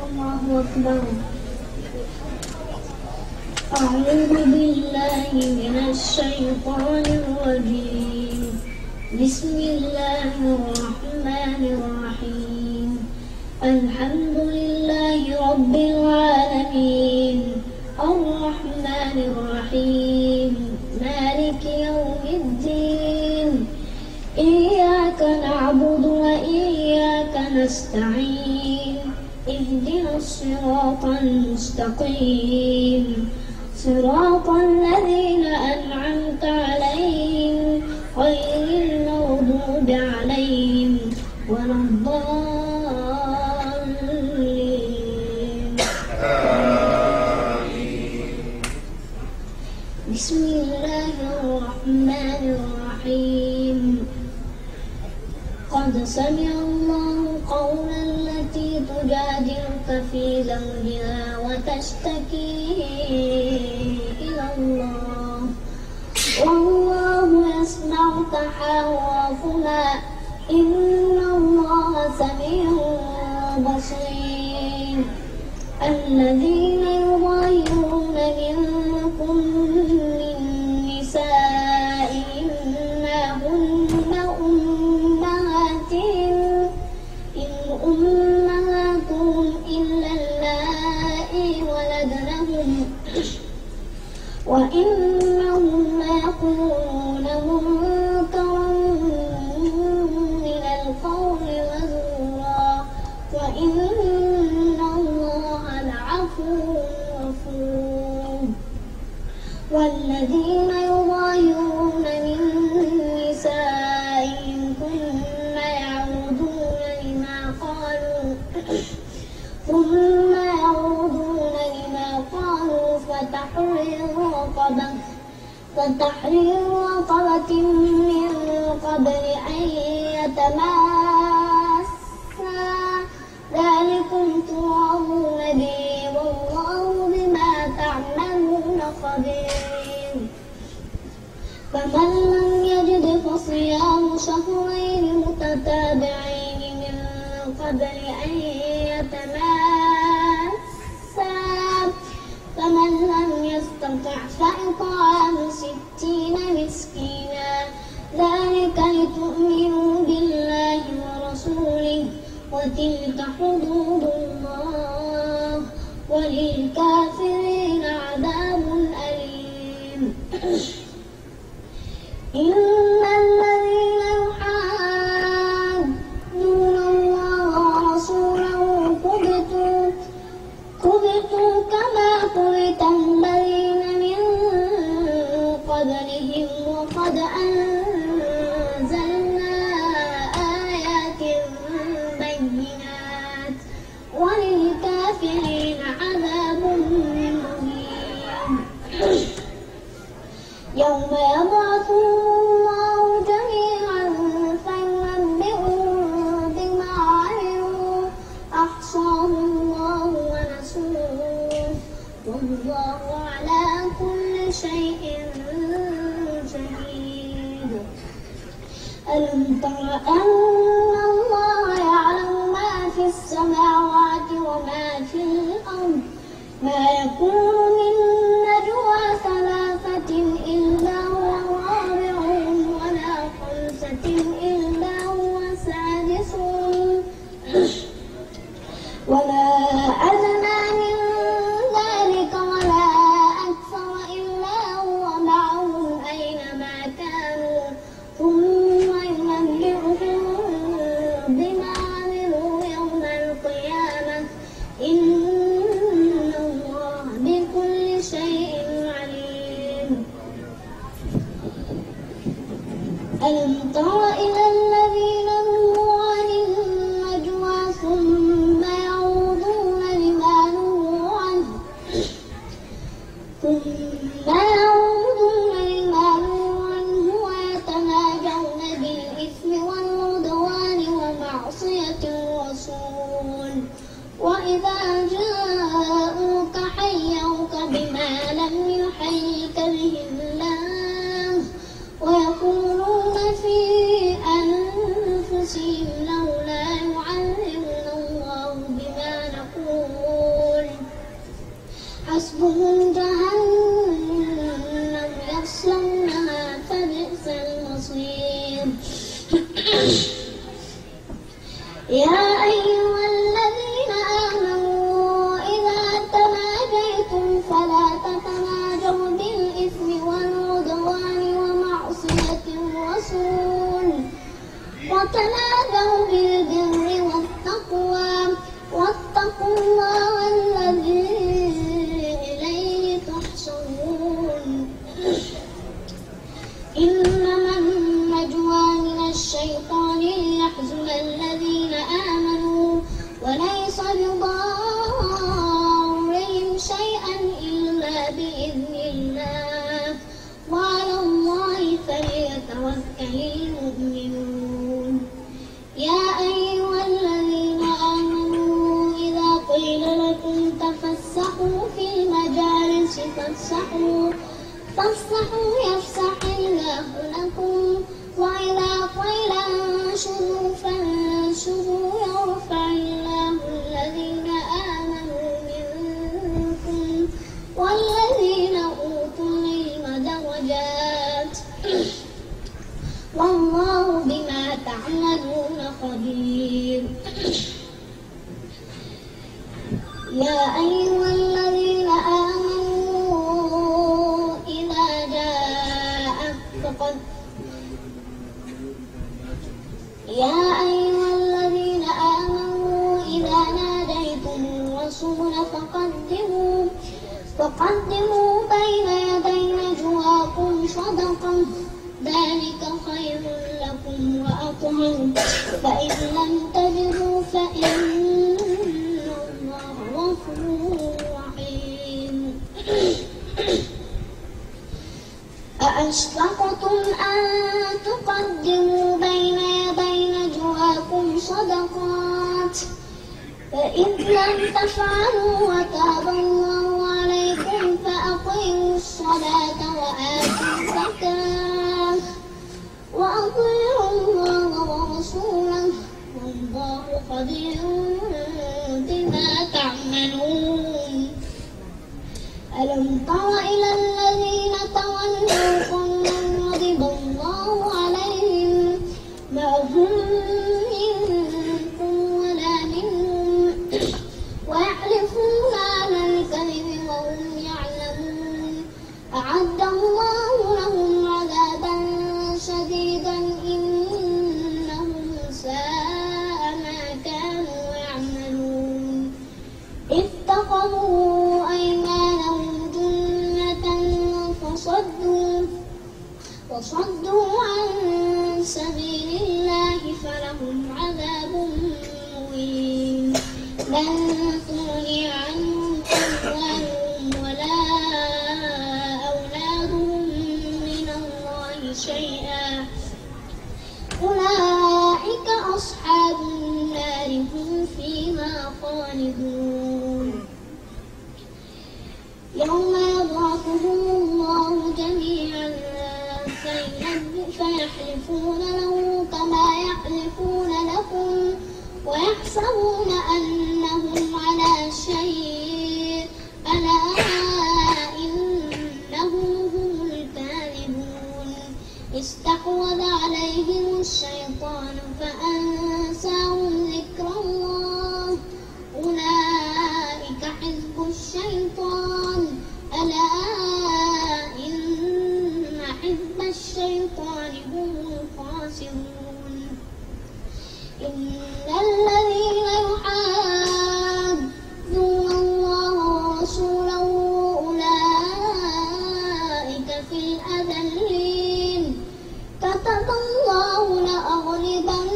الله أكبر. أعوذ بالله من الشيطان الرجيم. بسم الله الرحمن الرحيم. الحمد لله رب العالمين الرحمن الرحيم مالك يوم الدين. إياك نعبد وإياك نستعين. اهدنا الصراط المستقيم صراط الذين أنعمت عليهم غير المغضوب عليهم ولا الضالين. بسم الله الرحمن الرحيم. قد سمع الله قول التي تجادلك في زوجها وتشتكي إلى الله والله يسمع تحاوركما إن الله سميع بصير. الذين يظاهرون منكم من نسائهم ما هن أمهاتهم إلا اللائي ولدنهم وإنهم ليقولون منكرا من القول وزورا وإن الله لعفو غفور. والذين يظاهرون من نسائهم ثم يعودون لما قالوا فتحرير رقبة من قبل أن يتماسا ذلكم توعظون به والله بما تعملون خبير. فمن لم يجد فصيام شهرين متتابعين من قبل أن يتماسا فمن لم يستطع فإطعام 60 مسكينا ذلك لتؤمنوا بالله ورسوله وتلك حدود الله وللكافرين عذاب أليم. إن الذين يحادون الله ورسوله كبتوا كما كبت الذين من قبلهم وقد أنزلنا آيات بينات وللكافرين عذاب مهين. يوم يبعثهم الله جميعا فينبئهم بما عملوا أحصاه الله ونسوه والله على كل شيء شهيد. ألم تر أن الله يعلم ما في السماوات وما في الأرض ما يكون من نجوى ثلاثة إلا هو رابعهم ولا خمسة إلا هو سادسهم ولا أدنى من ذلك ولا أكثر إلا هو معهم أينما كانوا ثم ينبئهم بما عملوا يوم القيامة إن الله بكل شيء عليم. ألم تر إلى الذين نهوا عن النجوى ثم يعودون لما نهوا عنه ويتناجون بالإثم والعدوان ومعصية الرسول وإذا جاءوك حيوك بما لم يحيك به الله ويقولون في أنفسهم لولا يعلمنا الله بما نقول حسبهم جهنم يصلونها فبئس المصير. يا أيها الذين آمنوا إذا تناجيتم فلا تتناجوا بالإثم والعدوان ومعصية الرسول وتنادوا بالبر والتقوى واتقوا الله الذي إليه تحشرون. إنما النجوى من الشيطان ليحزن الذين آمنوا وليس بضارهم شيئا إلا بإذن الله وعلى الله فليتوكل المؤمنون. يا أيها الذين آمنوا إذا قيل لكم تفسحوا في المجالس فافسحوا يفسح الله لكم وإذا قيل انشروا فانشروا يرفع الله الذين آمنوا منكم والذين أوتوا العلم درجات والله بما تعملون خبير. يا أيها الذين آمنوا إذا ناديتم الرسول فقدموا بين يدي نجواكم صدقة ذلك خير لكم وأطهر فإن لم تجدوا فإن الله غفور رحيم. أأشفقتم أن تقدموا بين يدي نجواكم صدقات فإذ لم تفعلوا وتاب الله عليكم فأقيموا الصلاة وآتوا الزكاة وأطيعوا الله ورسوله والله خبير بما تعملون. ألم تر إلى الذين تولوا قوما غضب الله عليهم ما هم منكم ولا منهم ويحلفون على الكذب وهم يعلمون. أعد الله لهم عذابا شديدا إنهم ساء ما كانوا يعملون. اتخذوا أيمانهم جنة وصدوا عن سبيل الله فلهم عذاب مهين. لن تغني عنهم أموالهم ولا أولادهم من الله شيئا أولئك أصحاب النار هم فيها خالدون. يوم يبعثهم الله جميعا فيحلفون له كما يحلفون لكم ويحسبون أنهم على شيء ألا إنهم هم الكاذبون. استحوذ عليهم الشيطان فأنساهم ذكر الله أولئك حزب الشيطان ألا إن حزب الشيطان هم الخاسرون. إن الذين يحادون الله ورسوله أولئك في الأذلين. كتب الله لأغلبن